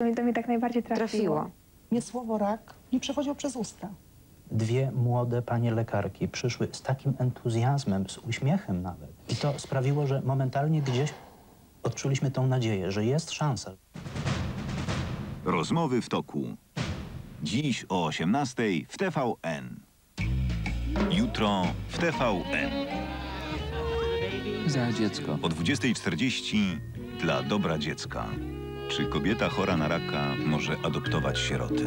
To mnie tak najbardziej trafiło. Mnie słowo rak nie przechodziło przez usta. Dwie młode panie lekarki przyszły z takim entuzjazmem, z uśmiechem nawet. I to sprawiło, że momentalnie gdzieś odczuliśmy tą nadzieję, że jest szansa. Rozmowy w toku. Dziś o 18:00 w TVN. Jutro w TVN. Za dziecko. O 20:40 dla dobra dziecka. Czy kobieta chora na raka może adoptować sierotę?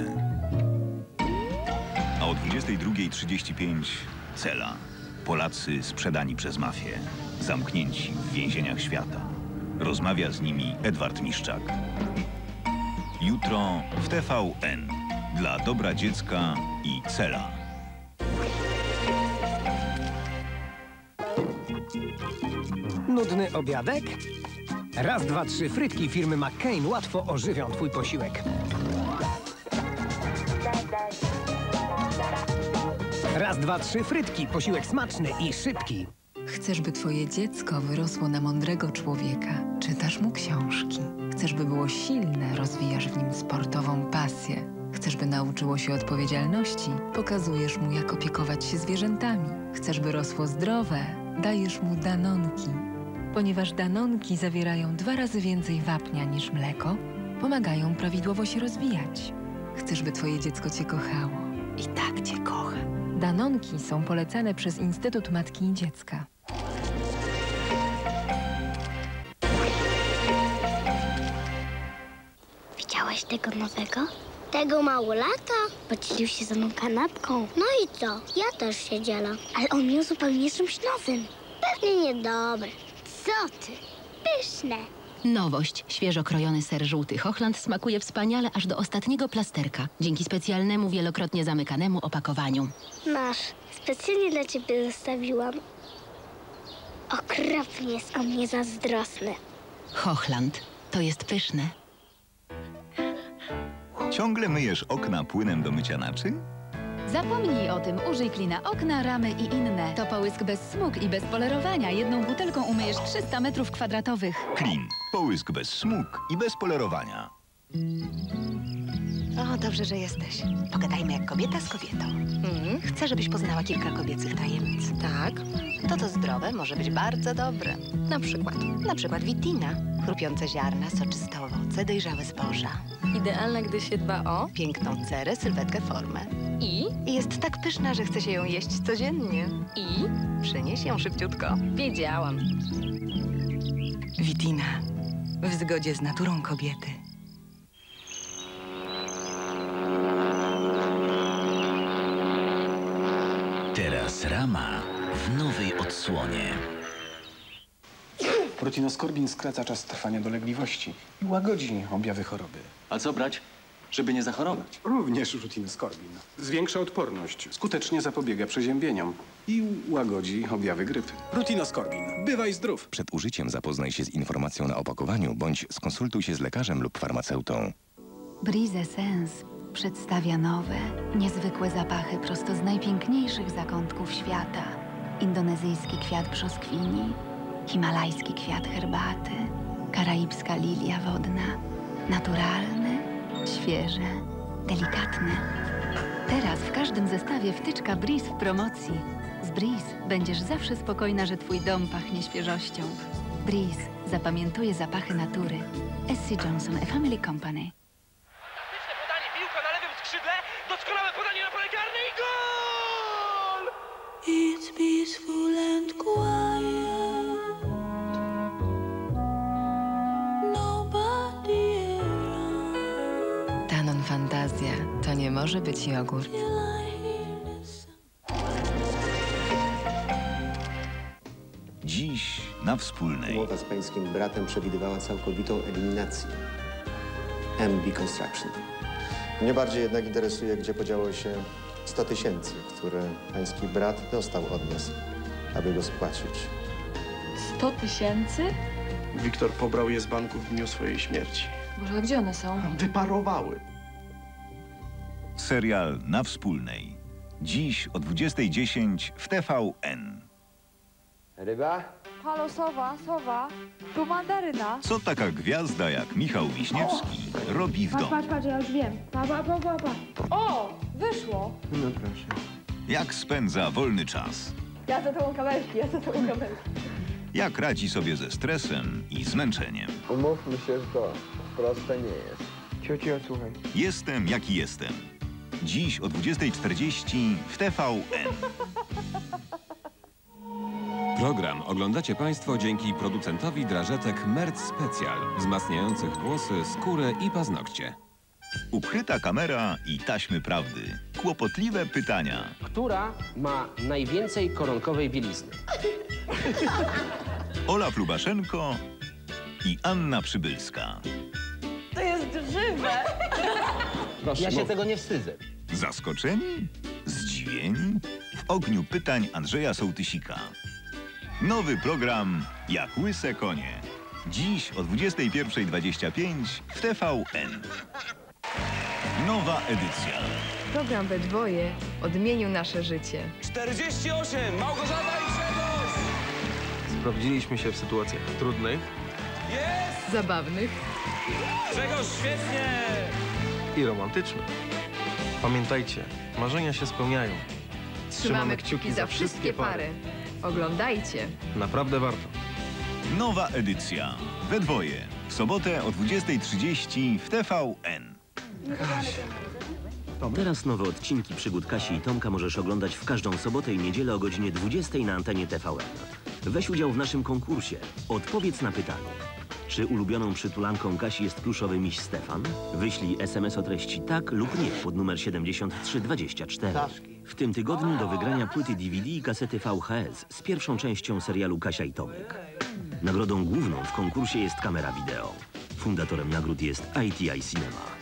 A o 22:35 Cela. Polacy sprzedani przez mafię. Zamknięci w więzieniach świata. Rozmawia z nimi Edward Miszczak. Jutro w TVN. Dla dobra dziecka i Cela. Nudny obiadek? Raz, dwa, trzy frytki firmy McCain łatwo ożywią twój posiłek. Raz, dwa, trzy frytki. Posiłek smaczny i szybki. Chcesz, by twoje dziecko wyrosło na mądrego człowieka. Czytasz mu książki. Chcesz, by było silne. Rozwijasz w nim sportową pasję. Chcesz, by nauczyło się odpowiedzialności. Pokazujesz mu, jak opiekować się zwierzętami. Chcesz, by rosło zdrowe. Dajesz mu danonki. Ponieważ danonki zawierają 2 razy więcej wapnia niż mleko, pomagają prawidłowo się rozwijać. Chcesz, by twoje dziecko cię kochało. I tak cię kocha. Danonki są polecane przez Instytut Matki i Dziecka. Widziałaś tego nowego? Tego małolata? Podzielił się ze mną kanapką. No i co? Ja też się dzielę. Ale on miał zupełnie czymś nowym. Pewnie niedobre. Co ty? Pyszne. Nowość. Świeżo krojony ser żółty Hochland smakuje wspaniale aż do ostatniego plasterka. Dzięki specjalnemu, wielokrotnie zamykanemu opakowaniu. Masz. Specjalnie dla ciebie zostawiłam. Okropnie jest o mnie zazdrosny. Hochland. To jest pyszne. Ciągle myjesz okna płynem do mycia naczyń? Zapomnij o tym. Użyj klina okna, ramy i inne. To połysk bez smug i bez polerowania. Jedną butelką umyjesz 300 m². Klin. Połysk bez smug i bez polerowania. O, dobrze, że jesteś. Pogadajmy jak kobieta z kobietą. Chcę, żebyś poznała kilka kobiecych tajemnic. Tak? To zdrowe może być bardzo dobre. Na przykład witina. Chrupiące ziarna, soczyste owoce, dojrzałe zboża. Idealna, gdy się dba o... Piękną cerę, sylwetkę, formę. I Jest tak pyszna, że chce się ją jeść codziennie. Przynieś ją szybciutko. wiedziałam. Witina. W zgodzie z naturą kobiety. Teraz rama w nowej odsłonie. Protinoskorbin skraca czas trwania dolegliwości i łagodzi objawy choroby. A co brać, żeby nie zachorować? Również rutinoskorbin. Zwiększa odporność, skutecznie zapobiega przeziębieniom i łagodzi objawy grypy. Rutinoskorbin. Bywaj zdrów. Przed użyciem zapoznaj się z informacją na opakowaniu bądź skonsultuj się z lekarzem lub farmaceutą. Breeze Essence przedstawia nowe, niezwykłe zapachy prosto z najpiękniejszych zakątków świata. Indonezyjski kwiat brzoskwini, himalajski kwiat herbaty, karaibska lilia wodna. Naturalny, świeże, delikatny. Teraz w każdym zestawie wtyczka Breeze w promocji. Z Breeze będziesz zawsze spokojna, że twój dom pachnie świeżością. Breeze zapamiętuje zapachy natury. S.C. Johnson, A Family Company. Fantastyczne podanie, piłka na lewym skrzydle, doskonałe podanie na pole karne i gol! It's peaceful and quiet. Nobody around. Danon Fantazja to nie może być jogurt. Dziś na Wspólnej. Umowa z pańskim bratem przewidywała całkowitą eliminację. MB Construction. Mnie bardziej jednak interesuje, gdzie podziało się 100 000, które pański brat dostał od nas, aby go spłacić. 100 000? Wiktor pobrał je z banku w dniu swojej śmierci. Boże, a gdzie one są? Wyparowały. Serial na Wspólnej. Dziś o 20:10 w TVN. Ryba? Halo, sowa. Tu mandaryna. Co taka gwiazda jak Michał Wiśniewski robi w domu? Patrz, ja już wiem. Pa. O, wyszło. No proszę. Jak spędza wolny czas? Ja za tobą kamerki. Jak radzi sobie ze stresem i zmęczeniem? Umówmy się, że to proste nie jest. Ciocio, słuchaj. Jestem jaki jestem. Dziś o 20:40 w TVN. Program oglądacie Państwo dzięki producentowi drażetek Merz Specjal, wzmacniających włosy, skórę i paznokcie. Ukryta kamera i taśmy prawdy. Kłopotliwe pytania. Która ma najwięcej koronkowej bielizny? Olaf Lubaszenko i Anna Przybylska. To jest żywe. Proszę, ja się tego nie wstydzę. Zaskoczeni? Zdziwieni? W ogniu pytań Andrzeja Sołtysika. Nowy program Jak łyse konie. Dziś o 21:25 w TVN. Nowa edycja. Program we dwoje odmienił nasze życie. 48! Małgorzata i Grzegorz! Sprawdziliśmy się w sytuacjach trudnych Jest! Zabawnych Grzegorz, świetnie! i romantycznych. Pamiętajcie, marzenia się spełniają. Trzymamy kciuki za wszystkie pary. Oglądajcie. Naprawdę warto. Nowa edycja. We dwoje. W sobotę o 20:30 w TVN. Teraz nowe odcinki przygód Kasi i Tomka możesz oglądać w każdą sobotę i niedzielę o godzinie 20 na antenie TVN. Weź udział w naszym konkursie. Odpowiedz na pytanie. Czy ulubioną przytulanką Kasi jest pluszowy miś Stefan? Wyślij SMS o treści tak lub nie pod numer 7324. W tym tygodniu do wygrania płyty DVD i kasety VHS z pierwszą częścią serialu Kasia i Tomek. Nagrodą główną w konkursie jest kamera wideo. Fundatorem nagród jest ITI Cinema.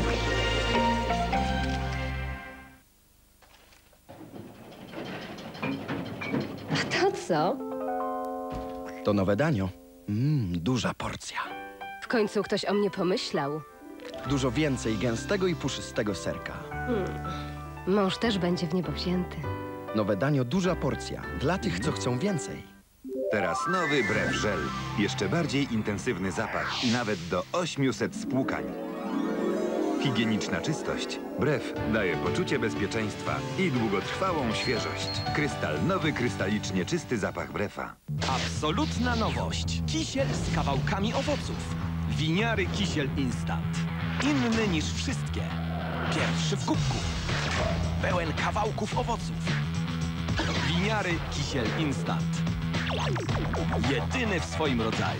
A to co? To nowe danio. Duża porcja. W końcu ktoś o mnie pomyślał. Dużo więcej gęstego i puszystego serka. Mąż też będzie w niebo wzięty. Nowe danio, duża porcja. Dla tych, co chcą więcej. Teraz nowy Bref Żel. Jeszcze bardziej intensywny zapach i nawet do 800 spłukań. Higieniczna czystość. Bref daje poczucie bezpieczeństwa i długotrwałą świeżość. Krystal nowy, krystalicznie czysty zapach Brefa. Absolutna nowość. Kisiel z kawałkami owoców. Winiary Kisiel Instant. Inny niż wszystkie. Pierwszy w kubku. Pełen kawałków owoców. Winiary Kisiel Instant. Jedyny w swoim rodzaju.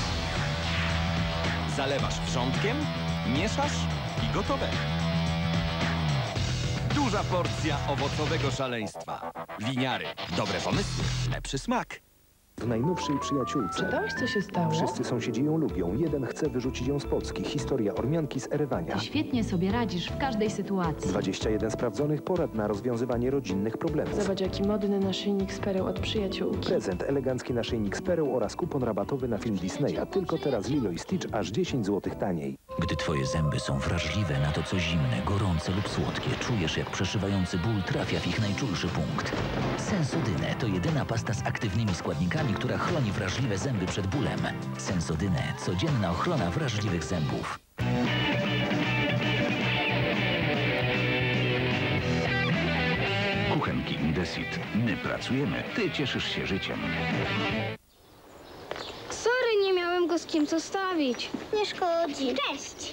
Zalewasz wrzątkiem, mieszasz i gotowe. Duża porcja owocowego szaleństwa. Winiary. Dobre pomysły, lepszy smak. W najnowszej Przyjaciółce. Czytałeś, co się stało? Wszyscy sąsiedzi ją lubią. Jeden chce wyrzucić ją z Polski. Historia Ormianki z Erywania. Świetnie sobie radzisz w każdej sytuacji. 21 sprawdzonych porad na rozwiązywanie rodzinnych problemów. Zobacz, jaki modny naszyjnik z pereł od Przyjaciółki. Prezent, elegancki naszyjnik z pereł oraz kupon rabatowy na film Disneya. Tylko teraz Lilo i Stitch aż 10 zł taniej. Gdy twoje zęby są wrażliwe na to, co zimne, gorące lub słodkie, czujesz, jak przeszywający ból trafia w ich najczulszy punkt. Sensodyne to jedyna pasta z aktywnymi składnikami, która chroni wrażliwe zęby przed bólem. Sensodyne. Codzienna ochrona wrażliwych zębów. Kuchenki Indesit. My pracujemy, ty cieszysz się życiem. Sorry, nie miałem go z kim zostawić. Nie szkodzi. Cześć.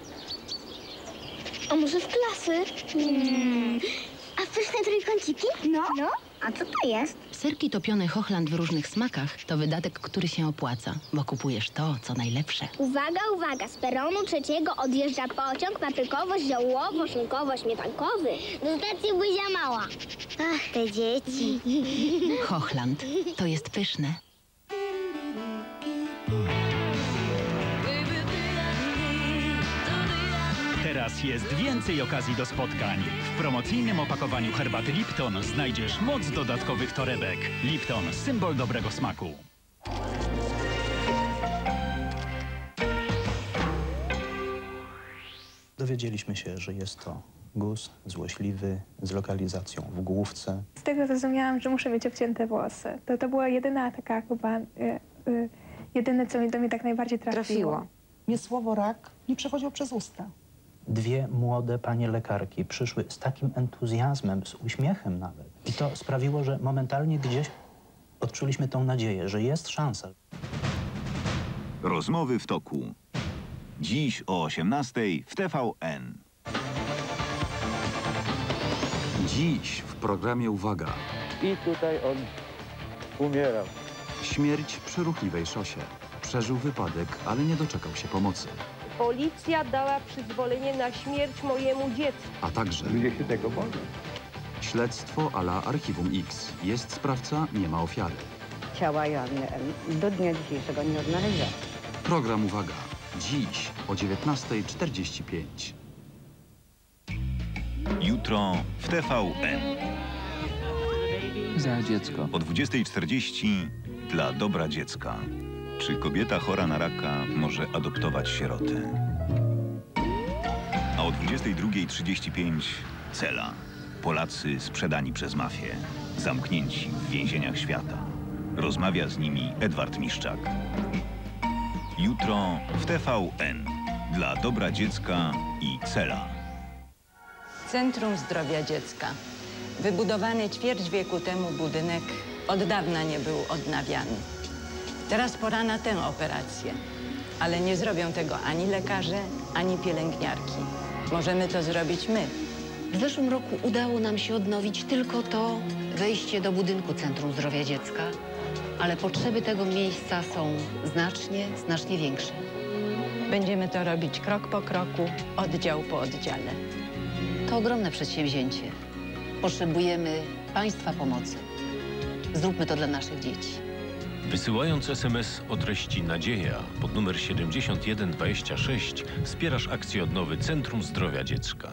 A może w klasy? A pyszne trójkąciki? No. A co to jest? Serki topione Hochland w różnych smakach to wydatek, który się opłaca, bo kupujesz to, co najlepsze. Uwaga, uwaga. Z peronu 3 odjeżdża pociąg paprykowo-ziołowo-szynkowo-śmietankowy. Do stacji Buzia Mała. Ach, te dzieci. Hochland. To jest pyszne. Teraz jest więcej okazji do spotkań. W promocyjnym opakowaniu herbaty Lipton znajdziesz moc dodatkowych torebek. Lipton, symbol dobrego smaku. Dowiedzieliśmy się, że jest to guz złośliwy z lokalizacją w główce. Z tego zrozumiałam, że muszę mieć obcięte włosy. To była jedyna taka chyba, jedyne, co do mnie tak najbardziej trafiło. Mnie słowo rak nie przechodziło przez usta. Dwie młode panie lekarki przyszły z takim entuzjazmem, z uśmiechem nawet. I to sprawiło, że momentalnie gdzieś odczuliśmy tą nadzieję, że jest szansa. Rozmowy w toku. Dziś o 18:00 w TVN. Dziś w programie Uwaga. I tutaj on umierał. Śmierć przy ruchliwej szosie. Przeżył wypadek, ale nie doczekał się pomocy. Policja dała przyzwolenie na śmierć mojemu dziecku. A także... Ludzie się tego boją. Śledztwo à la Archiwum X. Jest sprawca, nie ma ofiary. Ciała Joanny M. do dnia dzisiejszego nie odnaleziono. Program Uwaga. Dziś o 19:45. Jutro w TVN. Za dziecko. O 20:40 dla dobra dziecka. Czy kobieta chora na raka może adoptować sierotę? A o 22:35 Cela. Polacy sprzedani przez mafię. Zamknięci w więzieniach świata. Rozmawia z nimi Edward Miszczak. Jutro w TVN. Dla dobra dziecka i Cela. Centrum Zdrowia Dziecka. Wybudowany ćwierć wieku temu budynek od dawna nie był odnawiany. Teraz pora na tę operację. Ale nie zrobią tego ani lekarze, ani pielęgniarki. Możemy to zrobić my. W zeszłym roku udało nam się odnowić tylko to wejście do budynku Centrum Zdrowia Dziecka, ale potrzeby tego miejsca są znacznie większe. Będziemy to robić krok po kroku, oddział po oddziale. To ogromne przedsięwzięcie. Potrzebujemy Państwa pomocy. Zróbmy to dla naszych dzieci. Wysyłając SMS o treści Nadzieja pod numer 7126 wspierasz akcję odnowy Centrum Zdrowia Dziecka.